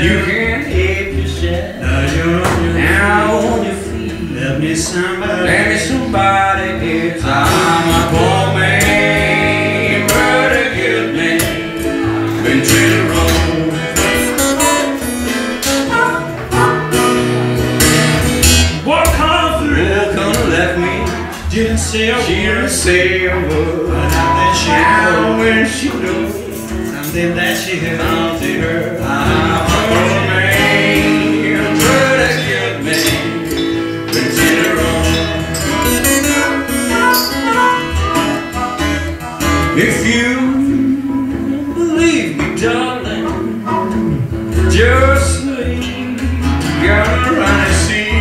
You can help yourself. Now on your feet. Let me somebody else. I'm a poor man, but a good man. Been treated wrong. What come through? What come left me? Didn't say a word. But now that she knows, something that she held to her. I'm a poor man, but a good man. Been treated wrong. If you believe me, darling, just leave. Gotta run and see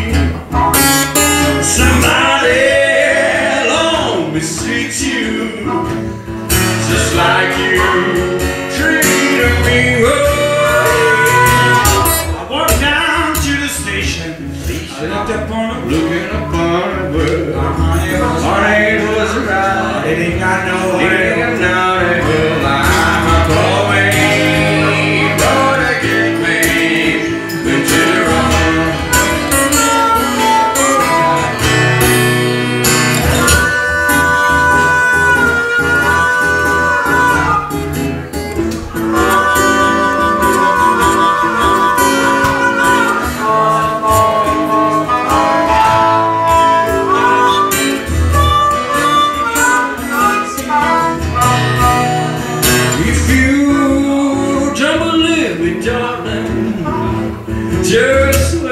somebody alone mistreat you, just like you treated me. Oh, I walked down to the station. I looked up on the world. Honey, it was right. It ain't got no way. I'm a poor man, but a good man. Been treated wrong. Just